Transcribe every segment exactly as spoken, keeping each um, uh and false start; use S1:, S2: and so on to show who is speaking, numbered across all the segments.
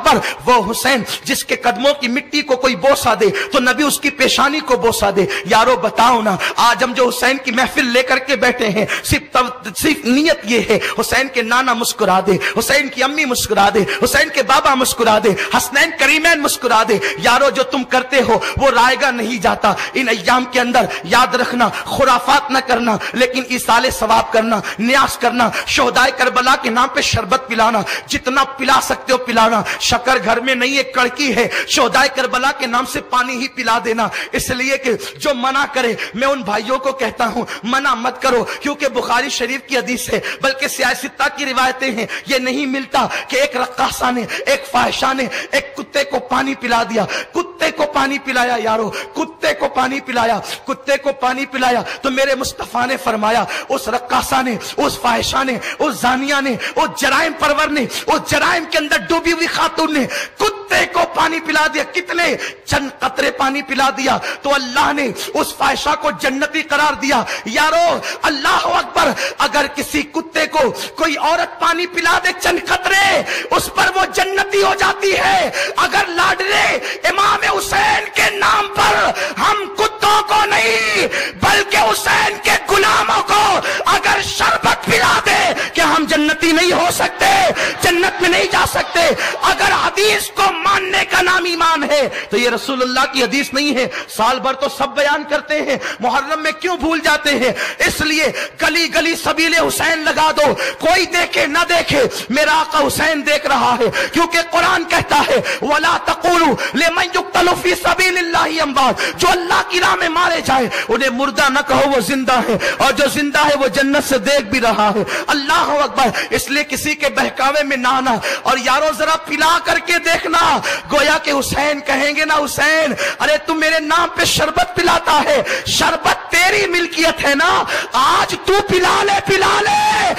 S1: اکبر, وہ حسین جس کے قدموں کی مٹی کو کوئی بوسا دے تو نبی اس کی پیشانی کو بوسا دے. یارو بتاؤ نا, آج ہم جو حسین کی محفل لے کر کے بیٹھے ہیں صرف صرف نیت یہ ہے حسین کے نانا مسکرا دے, حسین کی امی مسکرا دے, حسین کے بابا مسکرا دے, حسنین کریمین مسکرا دے. یارو جو تم کرتے ہو وہ رائے گا نہیں جاتا. ان ایام کے اندر یاد رکھنا, خرافات نہ کرنا لیکن ایصال ثواب کرنا, نیاز کرنا, شہدائے کربلا کے نام پہ شربت پلانا, جتنا پلا سکتے ہو پلانا. شکر گھر میں نہیں ایک کڑکی ہے, شہدائے کربلا کے نام سے پانی ہی پلا دینا. اس لیے کہ جو منع کرے میں ان بھائیوں کو کہتا ہوں منع مت کرو, کیونکہ بخاری شریف کی حدیث ہے بلکہ سیاستہ کی روایتیں ہیں. یہ نہیں ملتا کہ ایک رقاصہ نے, ایک فاحشہ نے ایک کتے کو پانی پلا دیا, کتے کو پانی پلایا. یارو کتے کو پانی پلایا, کتے کو پانی پلایا تو میرے مصطفیٰ نے فرمایا اس رقاصہ نے, اس فاحشہ نے, اس زانیہ نے, اس جرائم پرور نے, اس جرائم کے اندر ڈوبی ہوئی خاتون نے کتے کو پانی پلا دیا. کتنے چند قطرے پانی پلا دیا تو اللہ نے اس فاحشہ کو جنتی قرار دیا. یارو اللہ اکبر, اگر کسی کتے کو کوئی عورت پانی پلا دے چند قطرے, اس پر وہ جنتی ہو جاتی ہے. اگر لاڈلے امام حسین کے نام پر ہم کتوں کو نہیں بلکہ حسین کے غلاموں کو اگر شربت پلا دے کہ ہم جنتی نہیں ہو سکتے, جنت میں نہیں جا سکتے. اگر حدیث کو ماننے کا نام ایمان ہے تو یہ رسول اللہ کی حدیث نہیں ہے. سال بھر تو سب بیان کرتے ہیں, محرم میں کیوں بھول جاتے ہیں؟ اس لیے گلی گلی سبیل حسین لگا دو, کوئی دیکھے نہ دیکھے میرا آقا حسین دیکھ رہا ہے. کیونکہ قرآن کہتا ہے وَلَا تَقُولُوا لِمَنْ يُقْتَلُ فِي سَبِيلِ اللَّهِ أَمْوَاتٌ, جو اللہ کی راہ میں مارے جائے انہیں مردہ نہ کہو, وہ زندہ ہے, اور جو زندہ ہے وہ جنت سے دیکھ بھی رہا ہے. اللہ اکبر. اس لیے کسی کے بہکاوے میں نہ آنا. اور یارو ذرا پلا کر کے دیکھنا, گویا کہ حسین کہیں گے نا حسین ارے تم میرے نام پہ شربت پلاتا ہے, شربت تیری ملکیت ہے نا, آج تو پلا لے پلا لے,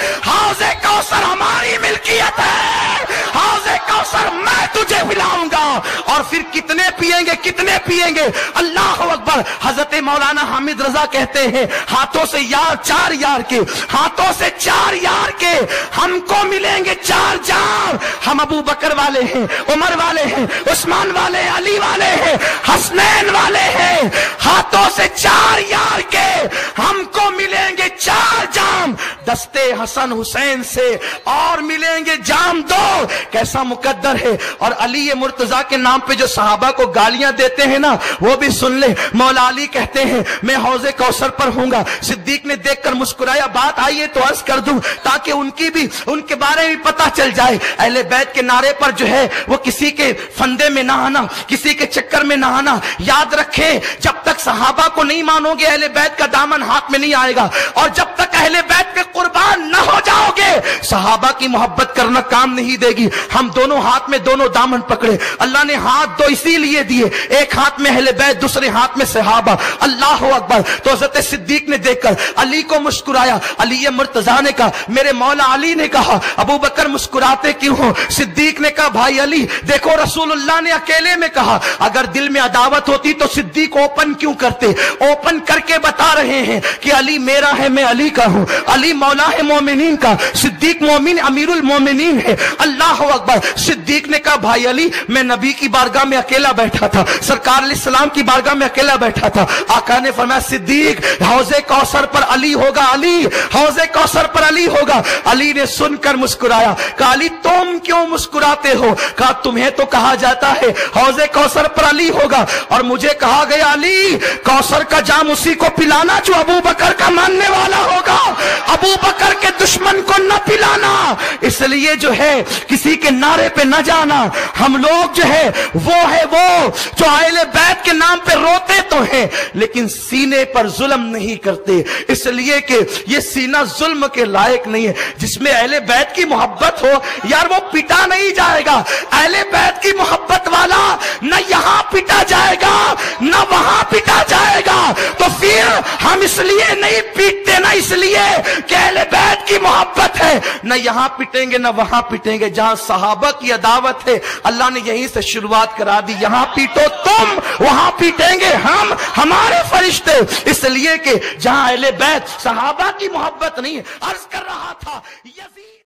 S1: حوض کوثر ہماری ملکیت ہے, حوض کوثر میں تجھے پلاؤں گا. اور پھر کتنے پیئیں گے, کتنے پیئیں گے. اللہ اکبر. حضرت مولانا حامد رضا کہتے ہیں ہاتھوں سے یار چار یار کے, ہاتھوں سے چار یار کے ہم کو ملیں گے چار جام. ہم ابو بکر والے ہیں, عمر والے ہیں, عثمان والے, علی والے ہیں, حسنین والے ہیں. ہاتھوں سے چار یار کے ہم کو ملیں گے چار جام, دستے حسن حسین سے اور ملیں گے جام دو. کیسا مقدر ہے. اور علی مرتضیٰ کے نام پہ جو صحابہ کو گالیاں دیتے ہیں نا وہ بھی سن لے. مولا علی کہتے ہیں میں حوض کوثر پر ہوں گا. صدیق نے دیکھ کر مسکرایا, بات آئیے تو عرض کر دوں تاکہ ان کی بھی ان کے بارے میں پتہ چل جائے. اہل بیت کے نعرے پر جو ہے وہ کسی کے فندے میں نہ آنا, کسی کے چکر میں نہ آنا. یاد رکھیں جب تک صحابہ کو نہیں مانو گے اہل بیت کا دامن ہاتھ میں نہیں آئے گا, اور جب تک اہل بیت پہ قربان نہ ہو جاؤ گے صحابہ کی محبت کرنا کام نہیں دے گی. ہم دونوں ہاتھ میں دونوں دامن پکڑے. اللہ نے ہاتھ دو اسی لیے دیے, ایک ہاتھ میں اہل بیت دوسرے ہاتھ میں صحابہ. اللہ اکبر. تو حضرت صدیق نے دیکھ کر علی کو مسکرایا. علی مرتضیٰ نے کہا, میرے مولا علی نے کہا ابو بکر مسکراتے کیوں ہو؟ صدیق نے کہا بھائی علی دیکھو رسول اللہ نے اکیلے میں کہا, اگر دل میں عداوت ہوتی تو صدیق اوپن کیوں کرتے؟ اوپن کر کے بتا رہے ہیں کہ علی میرا ہے, میں علی کا ہوں, علی مولا ہے مومنین کا, صدیق مومن امیر المومنین ہے. اللہ اکبر. صدیق نے کہا بھائی علی میں نبی کی بارگاہ میں اکیلا بیٹھا تھا, سرکار علیہ السلام کی بارگاہ میں اکیلا بیٹھا تھا. آقا نے فرمایا صدیق حوض کوثر پر علی ہوگا, علی حوض کوثر پر علی ہوگا. علی نے سن کر مسکرایا. کہا علی تم کیوں مسکراتے ہو؟ کہا تمہیں تو کہا جاتا ہے حوض کوثر پر علی ہوگا, اور مجھے کہا گیا علی کوثر کا جام اسی کو پلانا جو ابو بکر کا ماننے والا ہوگا, ابو بکر کے دشمن کو نہ پلانا. اس لیے جو ہے کسی کے نعرے پہ نہ جانا. ہم لوگ جو ہے وہ ہے وہ جو اہل بیت کے نام پہ روتے تو ہیں لیکن سینے پر ظلم نہیں کرتے, اس لیے کہ یہ سینہ ظلم کے لائق نہیں ہے. جس میں اہل بیت کی محبت ہو یار وہ پیٹا نہیں جائے گا. اہل بیت کی محبت والا نہ یہاں پیٹا جائے گا نہ وہاں پیٹا جائے گا. تو پھر ہم اس لیے نہیں پیٹتے نا اس لیے کہ اہل بیت کی محبت ہے, نہ یہاں پیٹیں گے نہ وہاں پیٹیں گے. جہاں صحابہ کی عداوت ہے اللہ نے یہیں سے شروعات کرا دی, یہاں پیٹو تم وہاں پیٹیں گے ہم, ہمارے فرشتے. اس لیے کہ جہاں اہل بیت صحابہ کی محبت نہیں ہے. عرض کر رہا تھا یزید